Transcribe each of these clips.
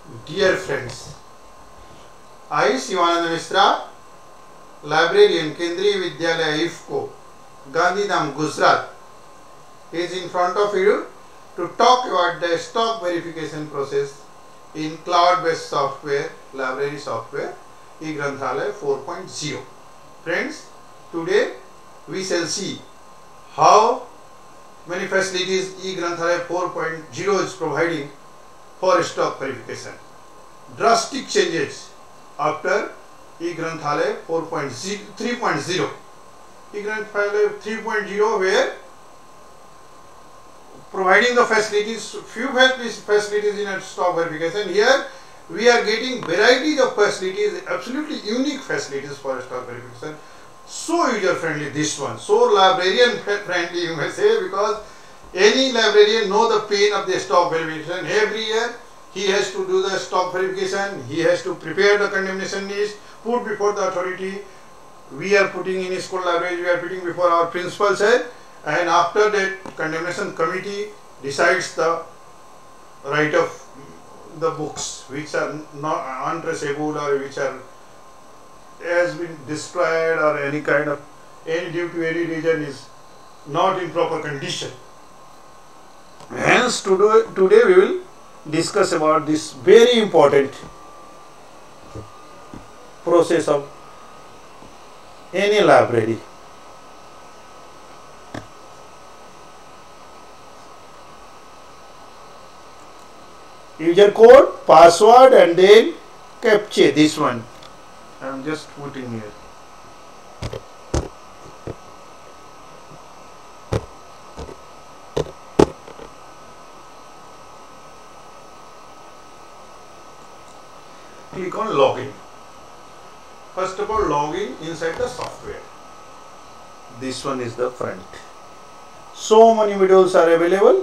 Dear friends, I, Shivanand Misra, librarian, Kendriya Vidyalaya IFCO, Gandhidham, Gujarat, is in front of you to talk about the stock verification process in cloud-based software, library software, eGranthalaya 4.0. Friends, today we shall see how many facilities eGranthalaya 4.0 is providing for stock verification. Drastic changes after eGranthalaya 3.0. eGranthalaya 3.0 where providing the facilities, few facilities in stock verification. Here we are getting varieties of facilities, absolutely unique facilities for stock verification. So user friendly this one, so librarian friendly you may say, because any librarian know the pain of the stock verification. Every year he has to do the stock verification, he has to prepare the condemnation list, put before the authority. We are putting in school libraries, we are putting before our principal sir, and after that condemnation committee decides the right of the books which are not untraceable or which are has been destroyed or any kind of due to any reason is not in proper condition. Hence today we will discuss about this very important process of any library. User code, password and then captcha, this one I am just putting here. Click on login. First of all, login inside the software. This one is the front. So many videos are available.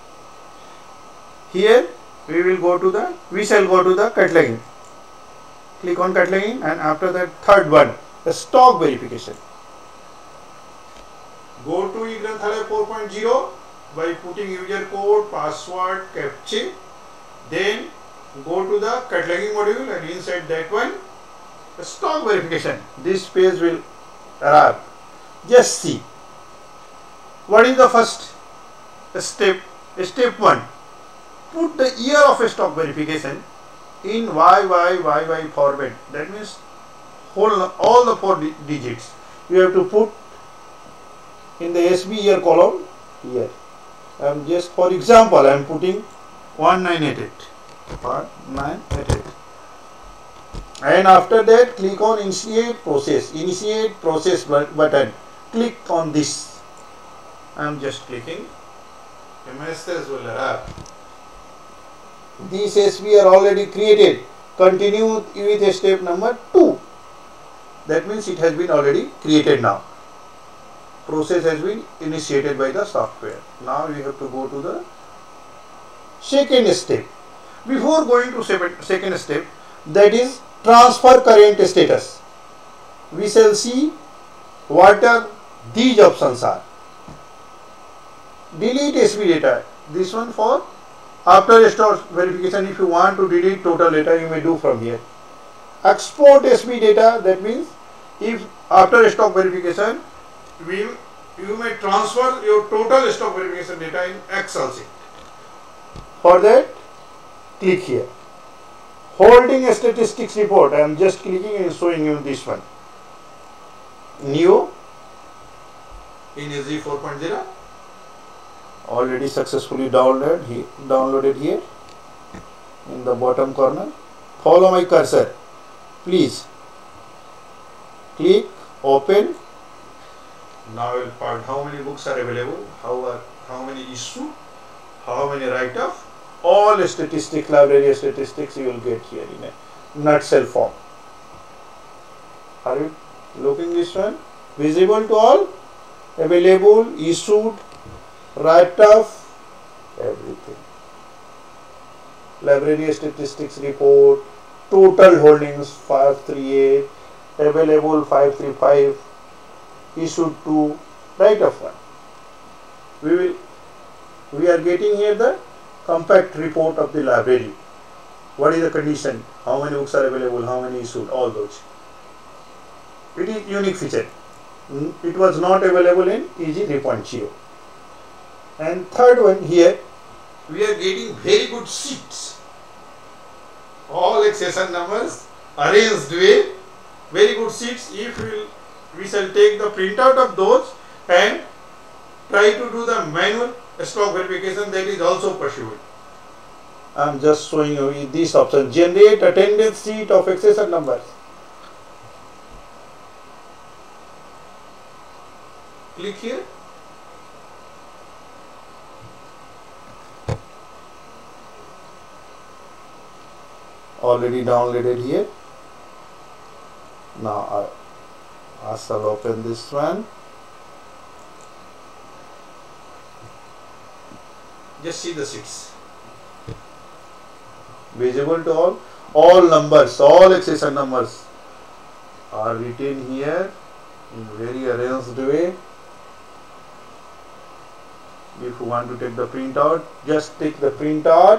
Here we shall go to the cataloging. Click on cataloging, and after that third one, the stock verification. Go to eGranthalaya 4.0 by putting user code, password, captcha. Then go to the cataloging module, and inside that one, the stock verification. This page will arrive. Just see. What is the first step? Step 1. Put the year of a stock verification in YYYY format. That means all the 4 digits. You have to put in the SB year column here. Just for example, I am putting 1988. 1988. And after that, click on Initiate Process. Initiate Process button. Click on this. I am just clicking. A message will arrive. These SB are already created. Continue with step number 2. That means it has been already created now. Process has been initiated by the software. Now we have to go to the second step. Before going to second step, that is transfer current status, we shall see what are these options are. Delete SB data. This one for after stock verification. If you want to delete total data, you may do from here. Export SB data. That means if after stock verification you may transfer your total stock verification data in Excel sheet. For that, click here. Holding a statistics report. I am just clicking and showing you this one. New in SG 4.0. Already successfully downloaded here in the bottom corner. Follow my cursor. Please click open. Now I will find how many books are available, how many issued, how many write-off. All statistics, library statistics you will get here in a nutshell form. Are you looking this one? Visible to all? Available, issued, write-off, everything. Library statistics report, total holdings 538, available 535, issued 2, write-off 1. We are getting here the compact report of the library. what is the condition, how many books are available, how many issued, all those. It is unique feature. It was not available in EG 3.0. And third one here, we are getting very good sheets. All accession numbers arranged way, very good sheets. If we shall take the printout of those and try to do the manual stock verification, that is also possible. I am just showing you this option, generate attendance sheet of accession numbers. Click here. Already downloaded here. Now I shall open this one. Just see the sheets. Visible to all numbers, all accession numbers are written here in very arranged way. If you want to take the printout, just take the printout.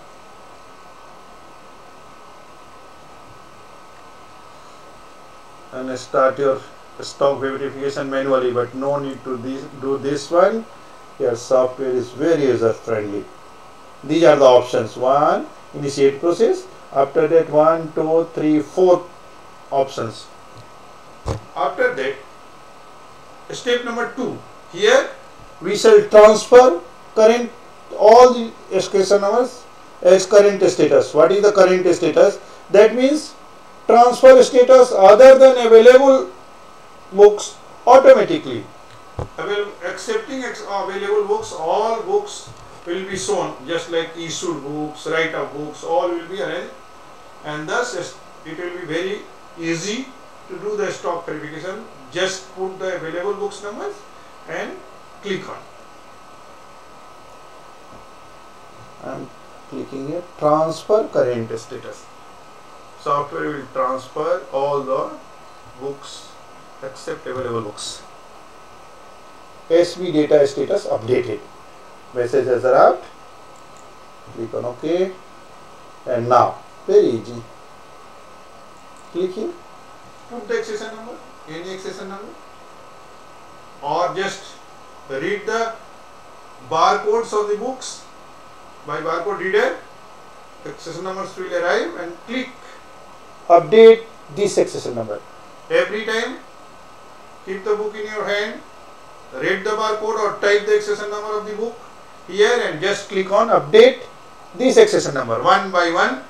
And start your stock verification manually, but no need to do this one. Your software is very user friendly. These are the options. 1, initiate process. After that 1, 2, 3, 4 options. After that, step number 2. Here we shall transfer current all the accession numbers as current status. What is the current status? That means transfer status other than available books automatically. Accepting available books, all books will be shown, just like issued books, write-up books, all will be arranged, and thus it will be very easy to do the stock verification. Just put the available books numbers and click on. I am clicking here, transfer current status. Software will transfer all the books except available books. SB data status updated. Message has arrived. Click on OK. And now, very easy. Click here. Put the accession number, any accession number, or just read the barcodes of the books by barcode reader. Accession numbers will arrive and click update this accession number. Every time keep the book in your hand, read the barcode or type the accession number of the book here and just click on update this accession number. One by one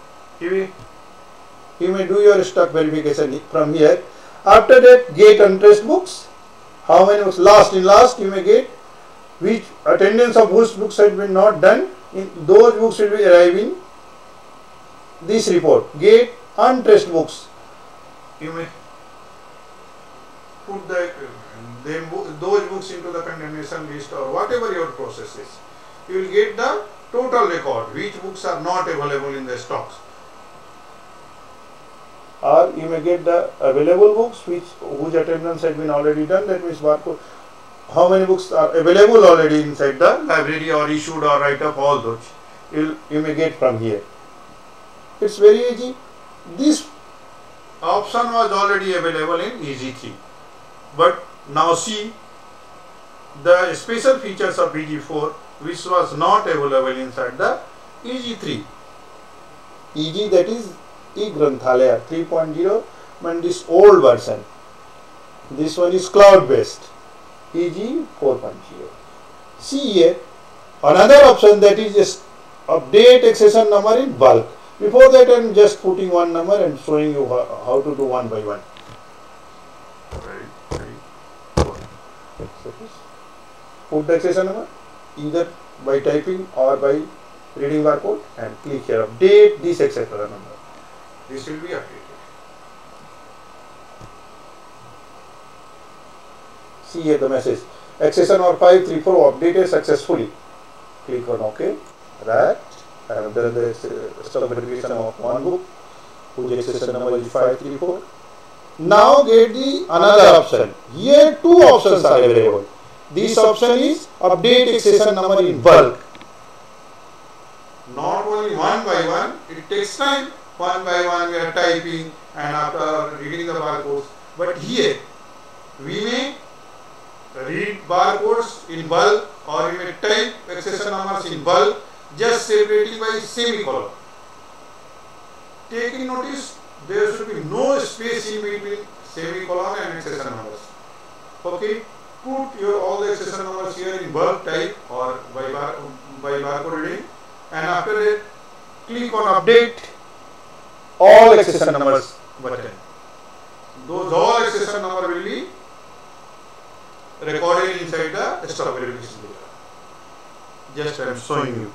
you may do your stock verification from here. After that, get untraced books. How many books? Last you may get which attendance of whose books had been not done. Those books will be arriving this report. Get untraced books. You may put those books into the condemnation list or whatever your process is. You will get the total record, which books are not available in the stocks. Or you may get the available books whose attendance had been already done. That means barcode. How many books are available already inside the library or issued or write up, all those you may get from here. It's very easy. This option was already available in EG3, but now see the special features of EG4 which was not available inside the EG3. EG, that is eGranthalaya 3.0, and this old version. This one is cloud based. EG 4.0. See here another option, that is just update accession number in bulk. Before that I am just putting one number and showing you how to do one by one. Put the accession number either by typing or by reading barcode and click here update this accession number. This will be updated. See here the message, accession number 534 updated successfully. Click on OK. Right. I have done the stock verification of one book whose accession number is 534. Now get the another option. Here two options are available. This option is update accession number in bulk. Not only only one by one. It takes time. One by one we are typing and after reading the barcodes. But here we may read barcodes in bulk or we may type accession numbers in bulk, just separating by semicolon. Taking notice, there should be no space in between semicolon and accession numbers. Okay, put your all the accession numbers here in bulk type or by barcode reading, and after that click on update all accession numbers button. Those all accession number will be recorded inside the stock verification data. Just I am showing you.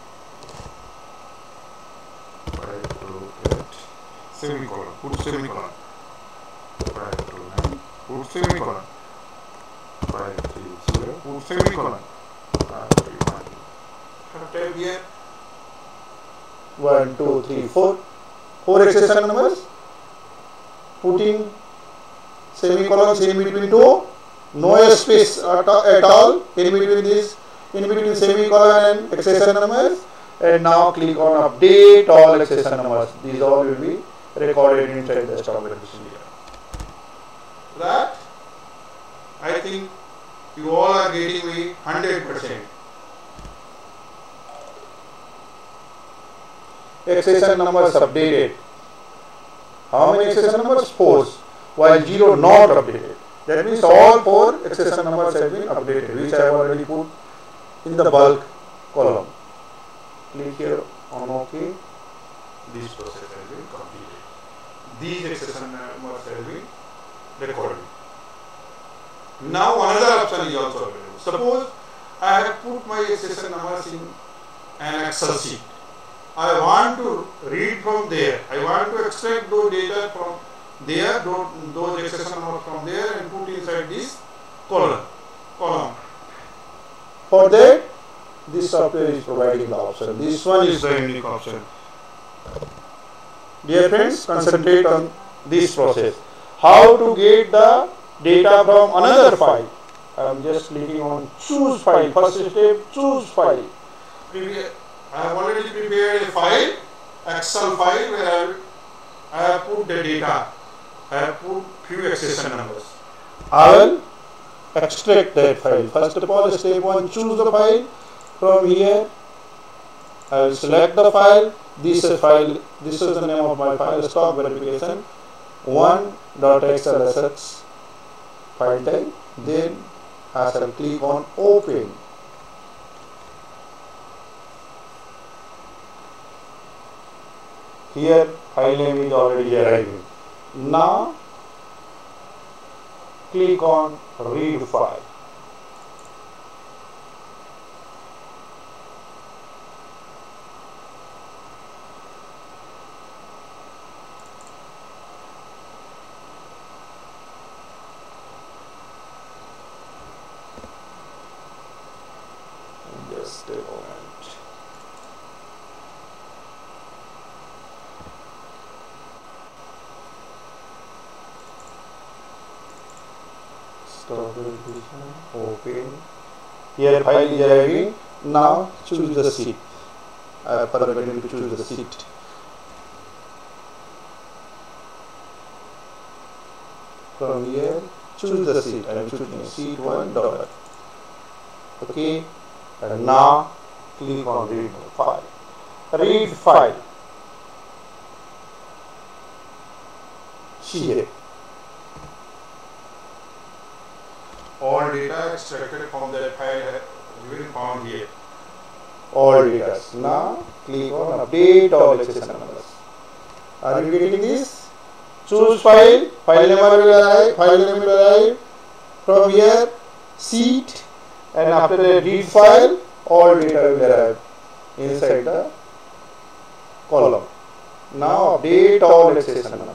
Semicolon, put semicolon. 529, put semicolon. 530, put semicolon. 531. Have type here. 1, 2, 3, 4. 4 accession numbers. Putting semicolons in between two. No space at all in between this, in between semicolon and accession numbers. And now click on update all accession numbers. These all will be recorded inside the stock verification data. That I think you all are getting me 100%. Accession numbers updated. How many accession numbers? 4. While 0 not updated. That means all 4 accession numbers have been updated, which I have already put in the bulk column. Click here on OK. This process has been completed. These accession numbers have been recorded. Now another option is also available. Suppose I have put my accession numbers in an Excel sheet. I want to read from there. I want to extract those data from there, those accession numbers from there and put inside this column. For that, this software is providing the option. This one is the unique option. Dear friends, concentrate on this process. How to get the data from another file. I am just clicking on choose file. First step, choose file. I have already prepared a file, Excel file where I have put the data. I have put few accession numbers. I will extract that file. First of all, step 1, choose the file. From here, I will select the file. This is the name of my file, stock verification 1.xlsx file type. Then I shall click on open. Here file name is already arriving. Now click on read file. Just a moment. Stop verification, open. Here file is arriving. Now choose the sheet. I have forgotten to choose the sheet. From here, choose the sheet. I am choosing sheet 1 dollar. Okay. And now click on read file. Read file. Here. All data extracted from that file have been found here. All data. Now click on update all accession numbers. Are you getting this? Choose file. File name will arrive. From here, sheet. And after the read file, all data will arrive inside the column. Now update all accession numbers.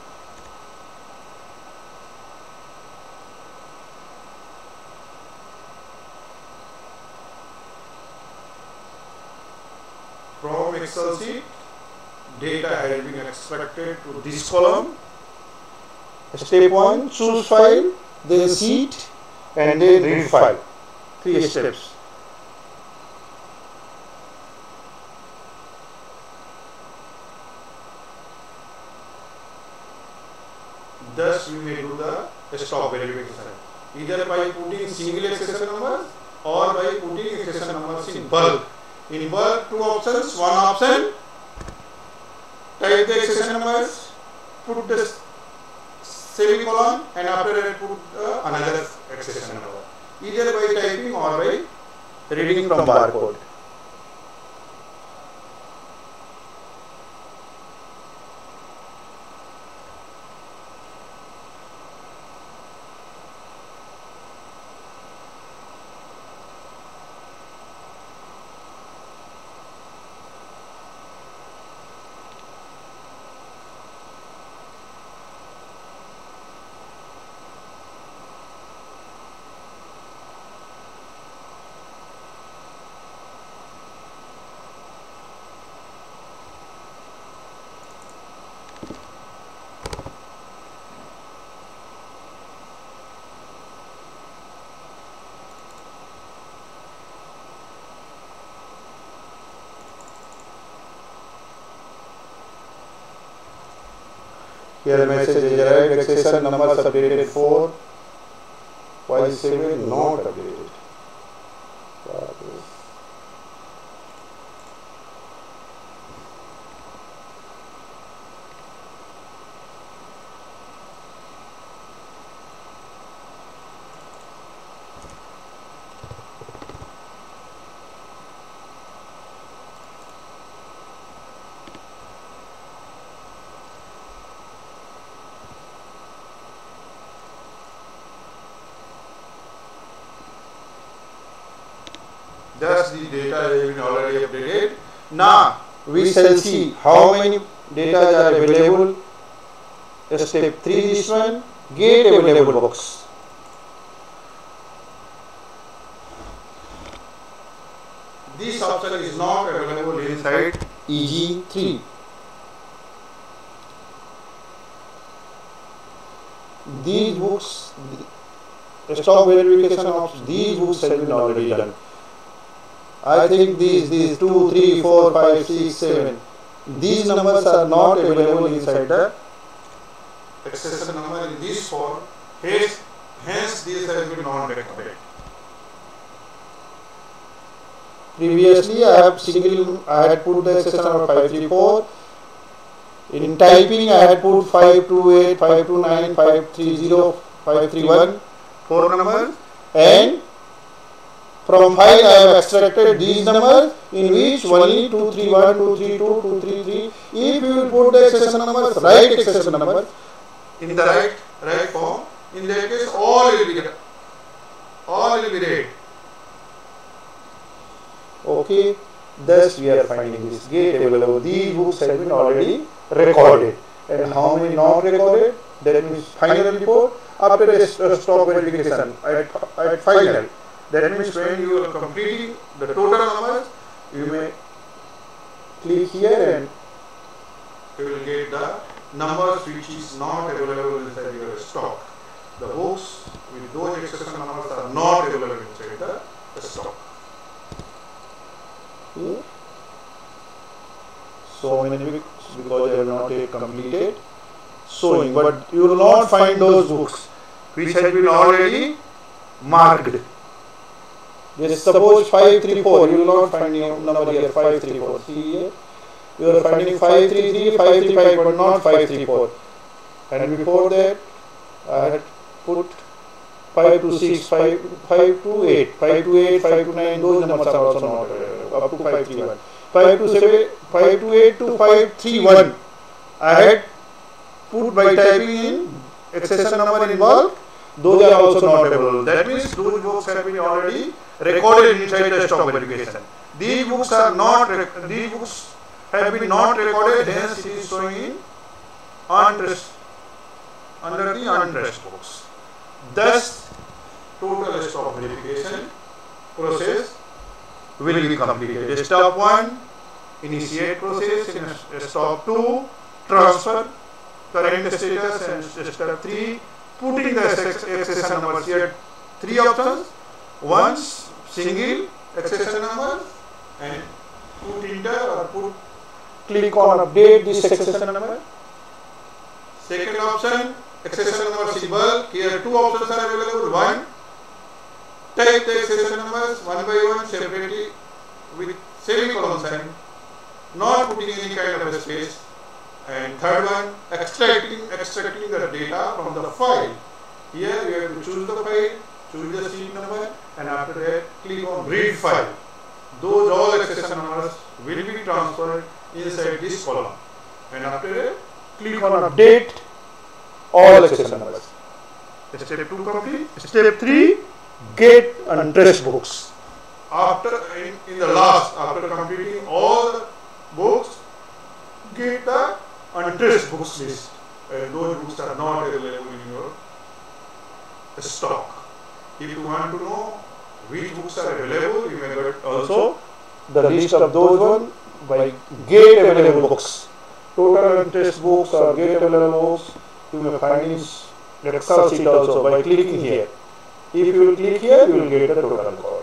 From Excel sheet, data has been extracted to this column. Step 1, choose file, then sheet, and then read file. 3 steps. thus we may do the stock verification either by putting single accession numbers or by putting accession numbers in bulk. In bulk, two options. One option, type the accession numbers, put the semicolon, and after that put another accession number, either by typing or by reading from barcode. Here message is arrived, accession numbers updated 4, while 7 not updated. Thus the data has been already updated. Now we shall see how many data are available. Step 3, this one, get available box. This option is not available inside EG3. These books, stock verification of these books have been already done. I think these 2, 3, 4, 5, 6, 7. These numbers are not available inside the accession number in this form. Hence these have been not recorded. Previously I had put the accession number 534. In typing I had put 528, 529, 530, 531, 4 numbers, and from file I have extracted these numbers in which only 231, 232, 233. If you will put the accession numbers, right accession number in the right form, in that case all will be read. Okay, thus we are finding this get available. These books have been already recorded. And how many not recorded? That means final report after the stock verification at final. That means when you are completing the total numbers, you may click here and you will get the numbers which is not available inside your stock. The books with those accession numbers are not available inside the stock. Okay. So many books because they have not yet completed showing, but you will not find those books which have been already marked. Just suppose 534, you will not find your number here 534. See here, you are finding 533, 535, but not 534. And before that, I had put 526, 528, 528, 529. Those numbers are also not up to 531. 527, 528 to 531. I had put by typing in accession number in bulk. Those are also not available. That means those books have been already recorded inside the stock verification. These books are not. These books have been not recorded. Hence, it is showing in untrust under the untrust books. Thus, total stock verification process will be completed. Step 1, initiate process. In step 2, transfer current status, and step 3, putting the accession numbers. Here 3 options. One, single accession number, and put enter or click on update this accession number. Second option, accession number symbol. Here two options are available. One, type the accession numbers one by one separately with semicolon sign, not putting any kind of a space. And third one, extracting the data from the file. Here you have to choose the file, choose the sheet number, and after that click on read file. Those all accession numbers will be transferred inside this column. And after that click on update all accession numbers. Step 2 complete. Step 3, get untrace books. After in the last, after completing all the books, get the untraced books list. And those books are not available in your stock. If you want to know which books are available, you may get also the list of those ones by get available books. Total untraced books or get available books you may find in Excel sheet also by clicking here. If you will click here, you will get the total code.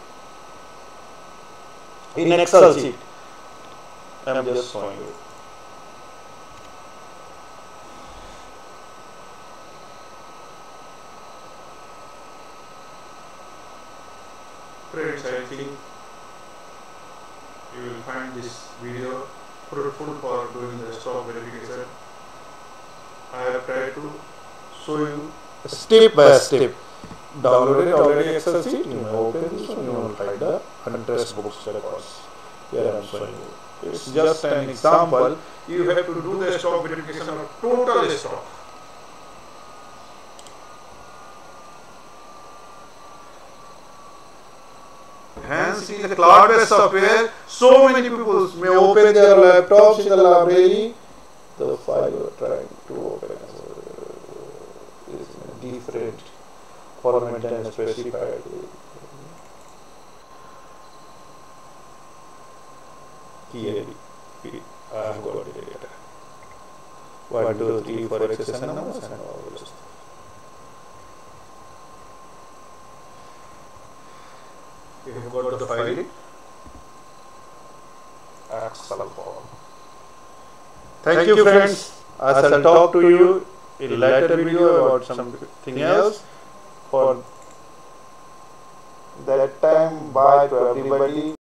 In Excel sheet, I am just showing you. Friends, I think you will find this video fruitful for doing the stock verification. I have tried to show you step by step. Downloaded already Excel sheet, you may open this one, you will find the untraced books records. Here I am showing you. It's just an example. You have to do the stock verification of total stock. Hence, in the cloud-based software, so many people may open their laptops in the library. The file you are trying to open is in a different format than specified. Here, I have got the data. 1, 2, 3, 4 accession numbers and all this. You have got the file. Excel form. Thank you, friends. I shall talk to you in a later video about something else. For that time, bye to everybody.